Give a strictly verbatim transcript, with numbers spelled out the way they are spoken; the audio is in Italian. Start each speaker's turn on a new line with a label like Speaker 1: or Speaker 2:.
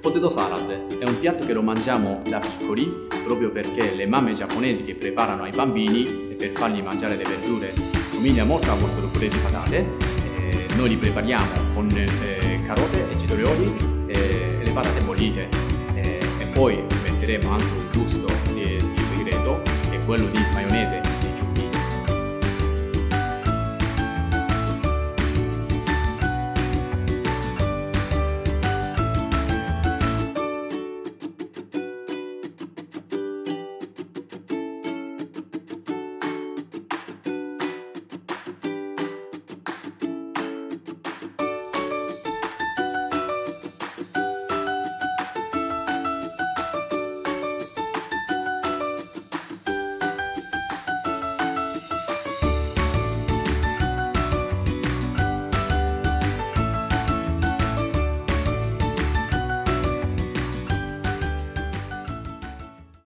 Speaker 1: potato salad è un piatto che lo mangiamo da piccoli proprio perché le mamme giapponesi che preparano ai bambini e per fargli mangiare le verdure somiglia molto al vostro purè di patate. Eh, noi li prepariamo con eh, carote e cetrioli eh, e le patate bollite eh, e poi metteremo anche un gusto di, di segreto che è quello di maionese